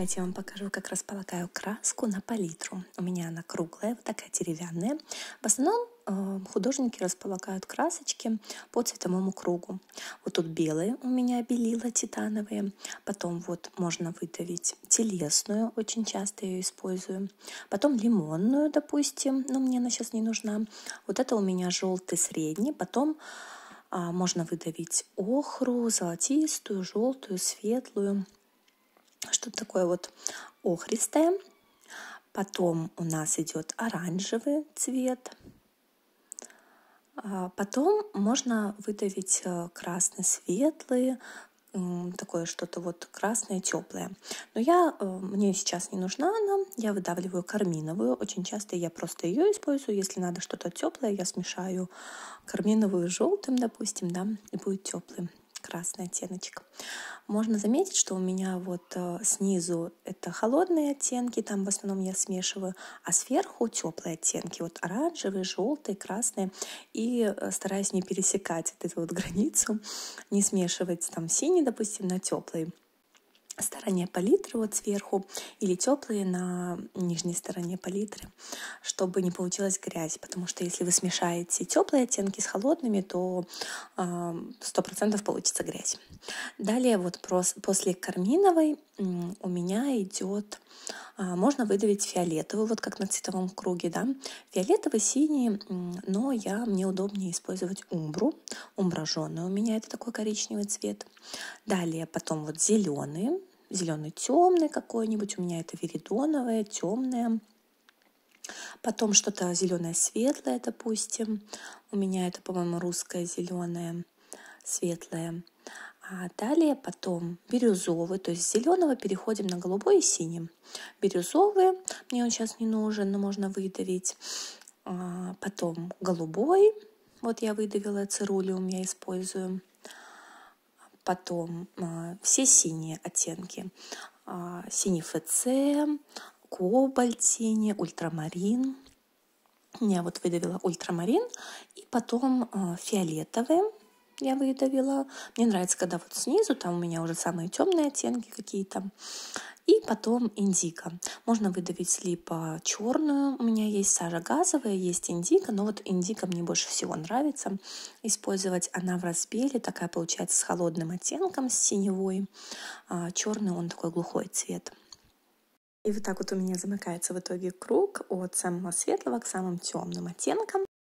Давайте я вам покажу, как располагаю краску на палитру. У меня она круглая, вот такая деревянная. В основном художники располагают красочки по цветовому кругу. Вот тут белые у меня белила титановые. Потом вот можно выдавить телесную, очень часто ее использую. Потом лимонную, допустим, но мне она сейчас не нужна. Вот это у меня желтый средний. Потом можно выдавить охру, золотистую, желтую, светлую. Что-то такое вот охристое. Потом у нас идет оранжевый цвет. Потом можно выдавить красный светлый, такое что-то вот красное теплое. Но мне сейчас не нужна она, я выдавливаю карминовую. Очень часто я просто ее использую. Если надо что-то теплое, я смешаю карминовую с желтым, допустим, да, и будет теплый красный оттеночек. Можно заметить, что у меня вот снизу это холодные оттенки, там в основном я смешиваю, а сверху теплые оттенки, вот оранжевый, желтый, красный. И стараюсь не пересекать вот эту вот границу, не смешивать там синий, допустим, на теплый стороне палитры вот сверху или теплые на нижней стороне палитры, чтобы не получилась грязь, потому что если вы смешаете теплые оттенки с холодными, то 100% получится грязь. Далее вот после карминовой у меня идет, можно выдавить фиолетовый, вот как на цветовом круге, да, фиолетовый, синий, но мне удобнее использовать умбру жженую, у меня это такой коричневый цвет. Далее потом вот зеленый темный какой-нибудь, у меня это веридоновое, темное. Потом что-то зеленое светлое, допустим, у меня это, по-моему, русское зеленое светлое. А далее потом бирюзовый, то есть с зеленого переходим на голубой и синий. Бирюзовый, мне он сейчас не нужен, но можно выдавить. Потом голубой, вот я выдавила цирулиум, я использую. Потом все синие оттенки. Синий ФЦ, кобальт синий, ультрамарин. Я вот выдавила ультрамарин. И потом фиолетовый я выдавила. Мне нравится, когда вот снизу, там у меня уже самые темные оттенки какие-то. И потом индиго. Можно выдавить либо черную, у меня есть сажа газовая, есть индиго, но вот индиго мне больше всего нравится использовать. Она в разбеле, такая получается с холодным оттенком, с синевой. Черный он такой глухой цвет. И вот так вот у меня замыкается в итоге круг от самого светлого к самым темным оттенкам.